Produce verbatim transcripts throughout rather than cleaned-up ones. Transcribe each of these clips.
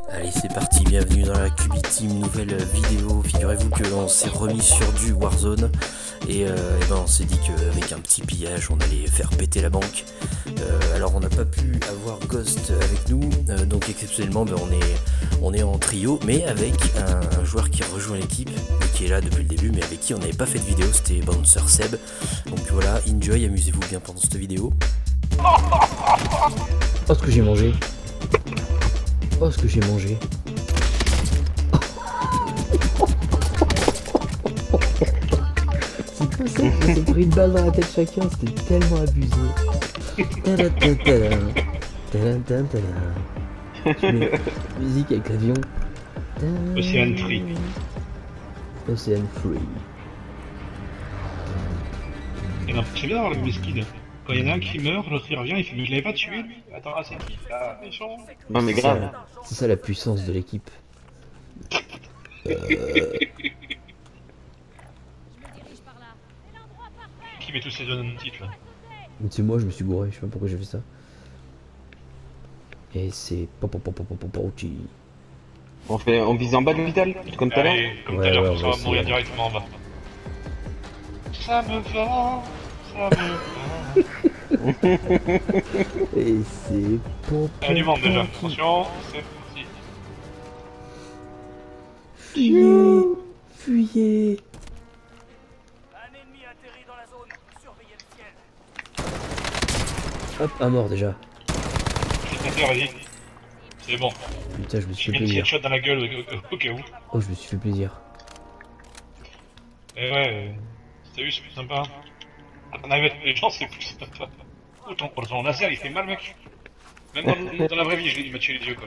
Allez, c'est parti, bienvenue dans la Cubi Team, nouvelle vidéo. Figurez-vous qu'on s'est remis sur du Warzone et, euh, et ben on s'est dit qu'avec un petit pillage on allait faire péter la banque. Euh, alors on n'a pas pu avoir Ghost avec nous, euh, donc exceptionnellement ben, on, est, on est en trio, mais avec un, un joueur qui rejoint l'équipe et qui est là depuis le début, mais avec qui on n'avait pas fait de vidéo, c'était Bouncer Seb. Donc voilà, enjoy, amusez-vous bien pendant cette vidéo. Oh ce que j'ai mangé. Oh ce que j'ai mangé. C'est quoi ça? On s'est pris une balle dans la tête chacun, c'était tellement abusé. Tadadadada. Tadadadada. Je mets musique avec l'avion. Ocean Free. Ocean Free. C'est bien d'avoir le mesquide. Quand il y en a un qui meurt, l'autre il revient, il fait mais je l'avais pas tué lui. Attends, ah c'est qui là? Méchant. Non mais grave. C'est ça la puissance de l'équipe. Euh... Qui met tous ces zones en titre là? Mais c'est moi, je me suis gouré, je sais pas pourquoi j'ai fait ça. Et c'est Popopopopopopoti. On fait, on vise en bas de l'hôpital, comme tout à l'heure. Allez, comme tout Ouais, à l'heure, ouais, comme ça on on va va mourir essayer. directement en bas. Ça me va, ça me va. Et c'est Popopopoti. Il y a du monde déjà, attention, c'est parti. Fuyez, fuyez. Un ennemi atterri dans la zone, surveillez le ciel. Hop, un mort déjà. Je vais vas-y. C'est bon. Putain, je me Je suis mets fait une petite plaisir. headshot dans la gueule au, au, au cas où. Oh, je me suis fait plaisir. Et ouais, t'as vu, c'est plus sympa. Quand on arrive avec les gens, c'est plus sympa. Autant pour le laser, il fait mal, mec. Même dans, dans la vraie vie, je l'ai- il m'a tué les yeux, quoi.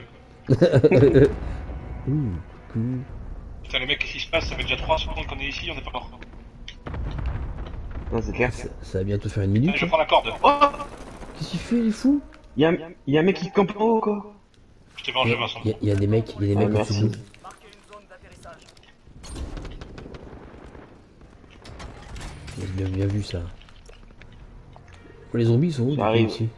Ouh, coucou. Putain, les mecs, qu'est-ce qui se passe? Ça fait déjà trois secondes qu'on est ici, on est pas mort. Non, c'est clair. Ça, ça va bientôt faire une minute. Allez, je hein. prends la corde. Oh, Qu'est-ce qu'il fait, les fous? y'a un, y a un mec qui campe en haut, quoi. Je t'ai vengé, Vincent. Il y, a- il y a des mecs, il y a des Ah, mecs au-dessus de merci. nous. Marquez une zone d'atterrissage. J'ai bien, bien vu ça. Oh, les zombies ils sont où Ça arrive. ici?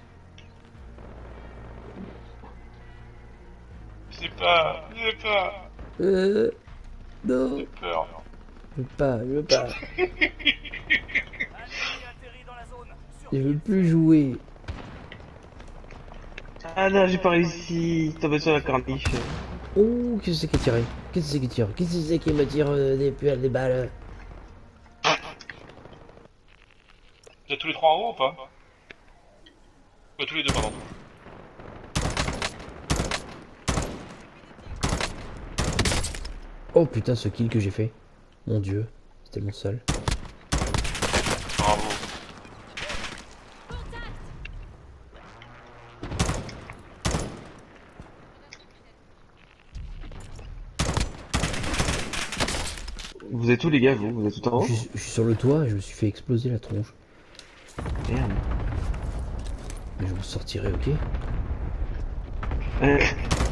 J'ai pas, j'ai pas, Euh. Non, j'ai peur. je veux pas, je veux pas. Un ennemi atterri dans la zone, Je surveillez veux plus jouer. Ah non, j'ai pas réussi. Tombé sur la corniche. Oh, qu'est-ce que c'est qui a tiré? Qu'est-ce que c'est qui tire? Qu'est-ce que c'est qui me tire euh, des, pu- des balles? Vous êtes tous les trois en haut ou pas? Ouais, tous les deux, pardon. Oh putain, ce kill que j'ai fait. Mon dieu, c'était mon seul. Bravo. Vous êtes où les gars, vous? Vous êtes tout en haut? Je, suis- je suis sur le toit et je me suis fait exploser la tronche. Merde. Mais je m'en sortirai, ok? Euh,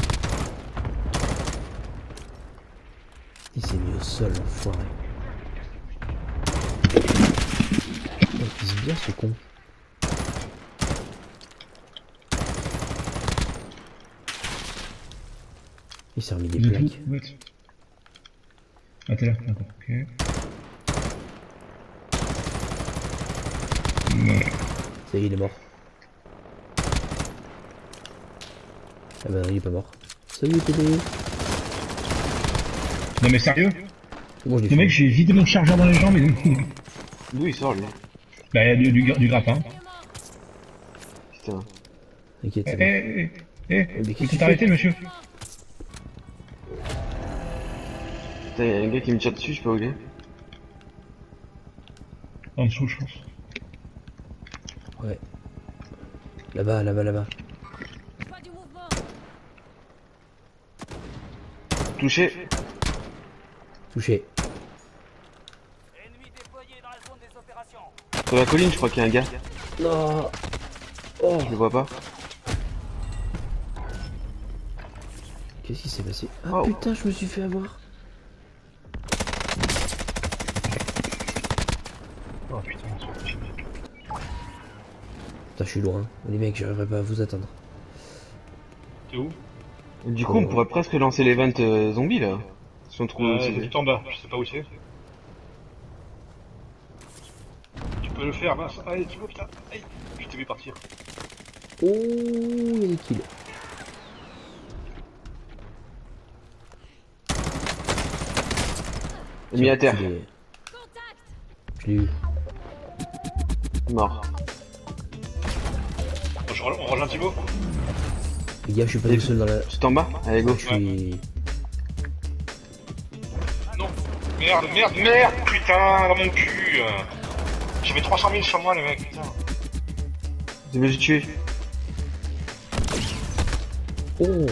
Il s'est mis au sol, l'enfoiré. Oh, il pisse bien ce con. Il s'est remis des Vous êtes plaques. où? Vous êtes... Ah, t'es là, d'accord, ok. Ça y est, il est mort. Ah bah non, il est pas mort. Salut P D. Non mais sérieux? C'est bon, je l'ai Le fait. mec, j'ai vidé mon chargeur dans les jambes et... D'où il sort lui? Bah, y'a du, du, du grappin. Putain. T'inquiète, Eh, c'est bon. eh, eh, eh, Mais qu'est-ce vous que tu êtes fais? arrêté, monsieur? Putain, y'a un gars qui me tire dessus, je sais pas où il est. En dessous, je pense. Ouais. Là-bas, là-bas, là-bas. Pas du mouvement. Touché. Touché. ennemi déployé dans la zone des opérations. Sur la colline, je crois qu'il y a un gars. Non. Oh. Je le vois pas. Qu'est-ce qui s'est passé? Ah Oh. putain, je me suis fait avoir. Oh putain, on s'en fout. Putain, je suis loin. Les mecs, j'arriverai pas à vous attendre. T'es où? Du coup, on pourrait presque lancer l'event euh, zombie là. Si on trouve. Euh, si- c'est tout en bas, je sais pas où c'est. Tu peux le faire, mince. Allez, tu vois, putain. Aïe, je t'ai vu partir. Oh, il y a des kills. Mis à terre. Je l'ai- Contact. je l'ai eu. Mort. Bon, je re- on rejoint Thibaut. Les gars, je suis pas tout seul dans la. Tout en bas. Allez go. Je suis. Non. Merde, merde, merde, putain, dans mon cul. euh. J'avais trois cent mille sur moi, les mecs, putain. Je vais tuer. Oh.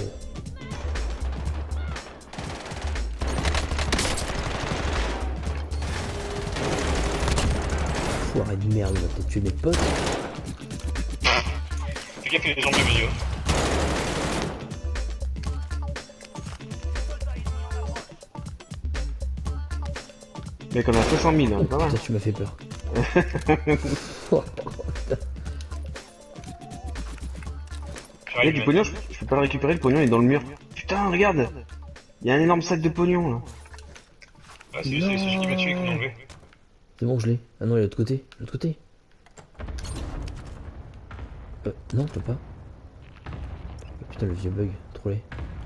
Foiré de merde, il va peut-être tuer mes potes. Fais gaffe, il y a des gens au milieu. Mec, on a soixante mille, hein, pas mal. Putain, tu m'as fait peur. Eh, J'arrive, du mec. pognon, je, je peux pas le récupérer, le pognon il est dans le mur. Putain, regarde. Il y a un énorme sac de pognon là. Ah, c'est c'est- c'est celui qui m'a tué qui m'a enlevé. C'est bon, je l'ai. Ah non, il est de l'autre côté. De l'autre côté. Euh, non, je peux pas. Oh, putain, le vieux bug. Trop laid.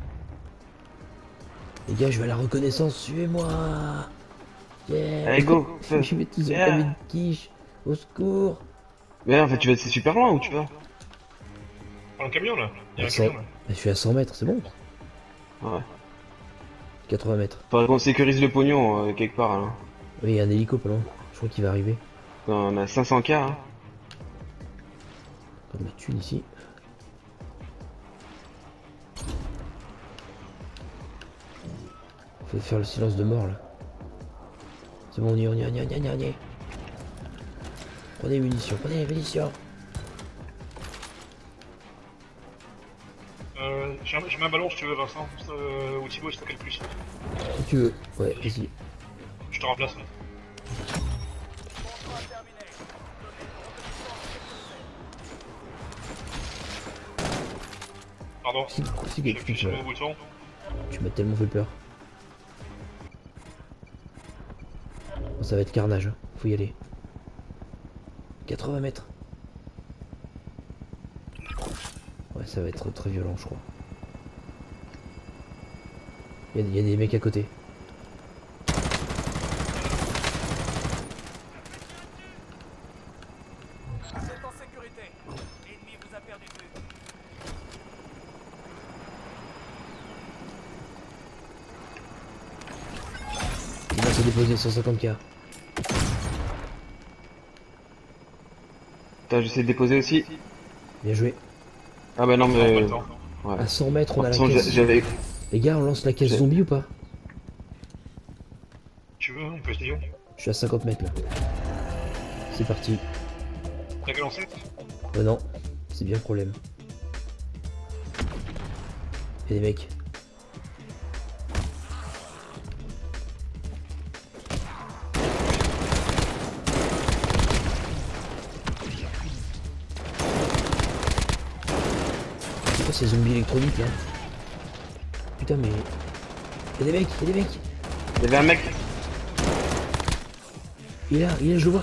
Les gars, je vais à la reconnaissance. Suivez-moi. Yeah. Allez go. fais. Je vais tous Yeah. entamés de quiche. Au secours. Mais en fait, tu vas c'est super loin où tu vas. Dans le camion là. Il y a un Ça- camion là. Je suis à cent mètres, c'est bon. Ouais. quatre-vingts mètres. Faudrait qu'on sécurise le pognon euh, quelque part là. Oui, il y a un hélico pas loin. Je crois qu'il va arriver. On a cinq cents K. Hein. Pas de ma thune ici. Faut faire le silence de mort là. C'est bon, on y est, on y est, on y est, on y est, on y est, on y est. Prenez les munitions, prenez les munitions. Euh, j'ai un, j'ai mis un ballon si tu veux, Vincent. Euh, ou Thibaut, je t'appelle plus. Si tu veux. Ouais, vas-y. Je te remplace. Pardon. Si, si, J'ai tu, appuyé tu, sur le bouton. tu m'as tellement fait peur. Bon, ça va être carnage, hein. Faut y aller. quatre-vingts mètres. Ouais, ça va être très violent, je crois. Il y, a- il y a des mecs à côté. Vous êtes en sécurité. L'ennemi vous a perdu de vue. Il va se déposer cent cinquante K. Putain, j'essaie de déposer aussi. Bien joué. Ah bah non On a pas mais. le temps. Ouais. À cent mètres, on a De la toute façon, caisse. j'a- j'avais. Les gars, on lance la caisse J'ai- zombie ou pas? Tu veux, on peut essayer. Je suis à cinquante mètres là. C'est parti. T'as que lancé? Oh non, c'est bien le problème. Il y a des mecs. C'est quoi ces zombies électroniques là? Putain mais... Il y a des mecs, il y a des mecs. Il y avait un mec. Il est là, il est là, je le vois.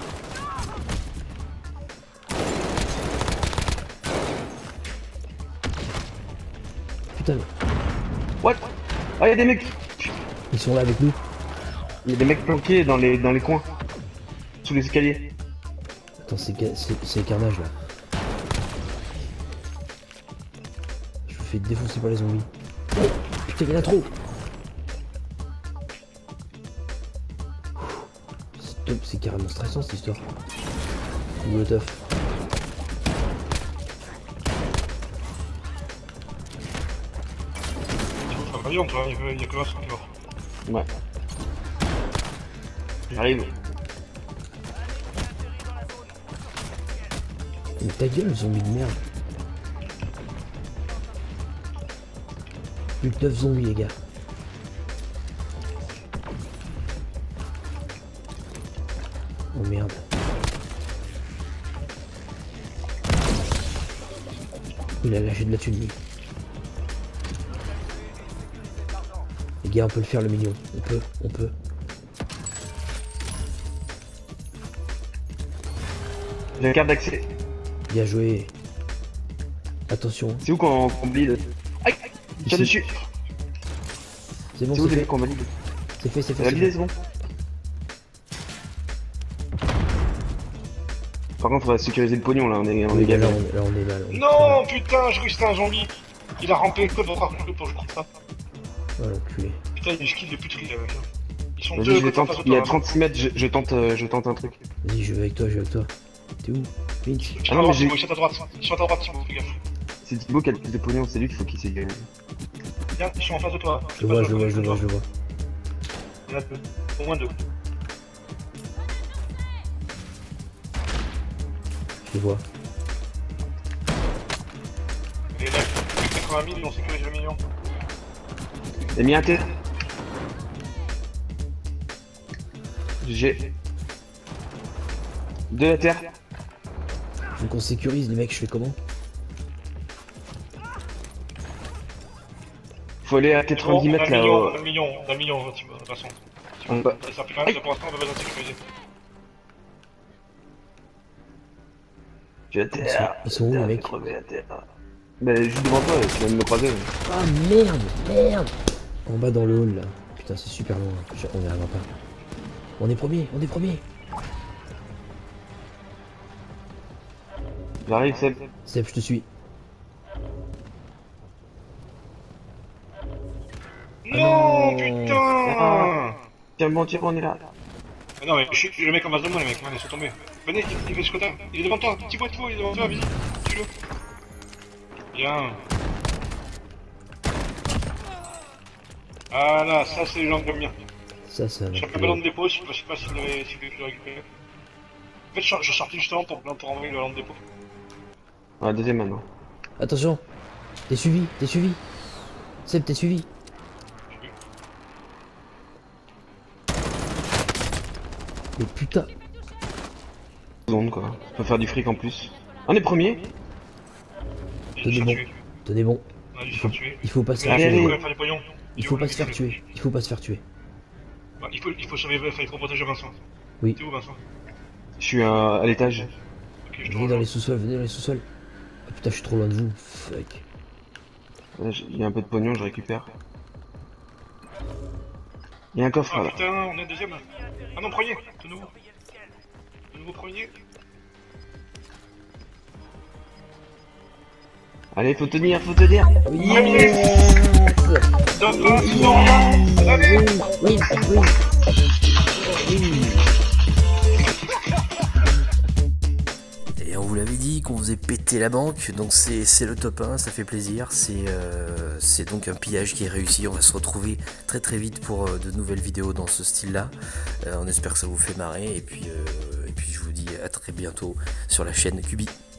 Putain mais... What? Ah, il y a des mecs. Ils sont là avec nous. Il y a des mecs planqués dans les dans les coins. Sous les escaliers. Attends, c'est ca- c'est- c'est carnage là. Je me fais défoncer par les zombies. Oh, putain, il y en a trop. C'est top, c'est carrément stressant cette histoire. Double tough. Thibaut, faut pas dire, toi, il y a- il y a que Vincent qui est mort. Ouais. J'arrive. Mais ta gueule, zombie de merde. Plus que neuf zombies, les gars. Oh merde. Il a lâché de la thune, lui. Les gars, on peut le faire le million. On peut, on peut. J'ai la carte d'accès. Bien joué. Attention. C'est où qu'on qu'on bleed? Aïe! Tire Ici. dessus! C'est bon, C'est où c'est les fait. qu'on valide? C'est fait, c'est fait. C'est c'est validé, fait. c'est bon? Par contre, on va sécuriser le pognon là, on est, on Oui, est là, gavé. on, là, on est mal. on est Non, putain, je c'était un zombie. Il a rampé que pour pour je crois ça. Oh l'enculé. Putain, il skill de puterie là, mec. Ils sont Vas-y, deux je côté en tente, face de il y a toi. trente-six mètres, je, je tente, euh, je tente un truc. Vas-y, je vais avec toi, je vais avec toi. T'es où? Vince. Je Ah non, mais j'ai- ils sont à droite. Ils sont à droite, Thibaut, fais gaffe. C'est Thibaut qui a le plus de pognon, c'est lui qu'il faut qu'il sécurise. Viens, ils sont en face de toi. Je le vois, je le vois, je le vois, je le vois. Il y en a deux. Au moins deux. Je le vois. Et là, quatre-vingt mille, on sécurise le million. J'ai mis un T. J'ai deux à terre. Faut qu'on sécurise, les mecs, je fais comment? Faut aller à Bon, quatre-vingt-dix on a mètres un là. million, au- on a un million, on a un million, Thibaut, de toute façon. On va- Ça sert plus quand même, pour l'instant, on a besoin de sécuriser. J'ai à terre. Ils sont où, les mecs? Crevé à terre. Bah juste devant toi, tu viens de me croiser. Ah merde, merde. En bas dans le hall là. Putain, c'est super loin. Je- On n'y arrivera pas. On est premier, on est premier. J'arrive, Seb. Seb, je te suis. Non, non. putain! Tiens, bon tir, on est là. Ah non, mais je suis le mec en base de moi, les mecs, ils sont tombés. Venez, il fait ce côté. Il est devant toi, Thibaut, Thibaut, il est devant toi, vas-y. Tue-le. Bien. Ah là, ça c'est les gens que j'aime bien. Ça, ça va. J'ai un ballon de dépôt, je sais pas, je sais pas si vous l'avez si vous l'avez pu le récupérer. En fait, je je suis sorti justement pour, pour envoyer le ballon de dépôt. Ah, deuxième maintenant. Attention. T'es suivi, t'es suivi. Seb, t'es suivi. Mais putain. Seconde quoi. On peut faire du fric en plus. On est premier. J'ai Tenez dû bon. faire tuer. Tenez bon. On a dû se faire tuer. Il faut pas se Mais faire allez, il faut tuer. quand même faire des pognons. Il est faut où, pas le se faire mec, tuer. Il faut pas se faire tuer. Bah, il faut, il faut sauver, enfin, il faut protéger Vincent. Oui. T'es où, Vincent? Je suis à, à l'étage. Ok, je te Venez dans rejoins. les sous-sols, venez dans les sous-sols. Ah putain, je suis trop loin de vous. Fuck. Là, j'ai- Il y a un peu de pognon, je récupère. Il y a un coffre Ah là. putain, on est deuxième. Ah non, premier, de nouveau. De nouveau premier. Allez, faut tenir, faut tenir. Yes. Top un, non, allez. Oui, oui, oui. Et on vous l'avait dit qu'on faisait péter la banque, donc c'est c'est le top un, ça fait plaisir, c'est euh, c'est donc un pillage qui est réussi, on va se retrouver très très vite pour euh, de nouvelles vidéos dans ce style-là, euh, on espère que ça vous fait marrer, et puis, euh, et puis je vous dis à très bientôt sur la chaîne Kubi.